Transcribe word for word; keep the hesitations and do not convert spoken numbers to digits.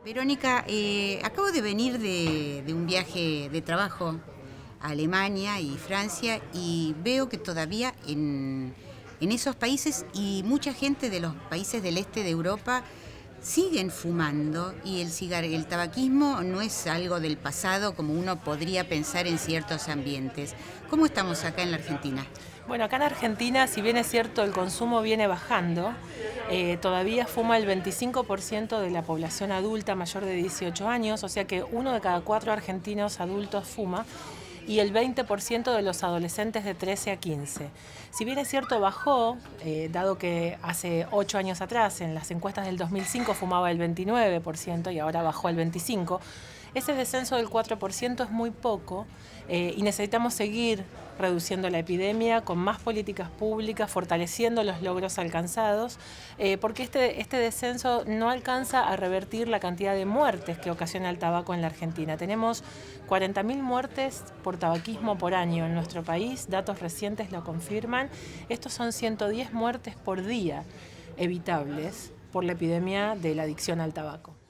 Verónica, eh, acabo de venir de, de un viaje de trabajo a Alemania y Francia y veo que todavía en, en esos países y mucha gente de los países del este de Europa siguen fumando y el cigar- el tabaquismo no es algo del pasado como uno podría pensar en ciertos ambientes. ¿Cómo estamos acá en la Argentina? Bueno, acá en Argentina, si bien es cierto el consumo viene bajando, eh, todavía fuma el veinticinco por ciento de la población adulta mayor de dieciocho años, o sea que uno de cada cuatro argentinos adultos fuma, y el veinte por ciento de los adolescentes de trece a quince. Si bien es cierto bajó, eh, dado que hace ocho años atrás en las encuestas del dos mil cinco fumaba el veintinueve por ciento y ahora bajó al veinticinco por ciento, ese descenso del cuatro por ciento es muy poco eh, y necesitamos seguir reduciendo la epidemia con más políticas públicas, fortaleciendo los logros alcanzados, eh, porque este, este descenso no alcanza a revertir la cantidad de muertes que ocasiona el tabaco en la Argentina. Tenemos cuarenta mil muertes por tabaquismo por año en nuestro país, datos recientes lo confirman. Estos son ciento diez muertes por día evitables por la epidemia de la adicción al tabaco.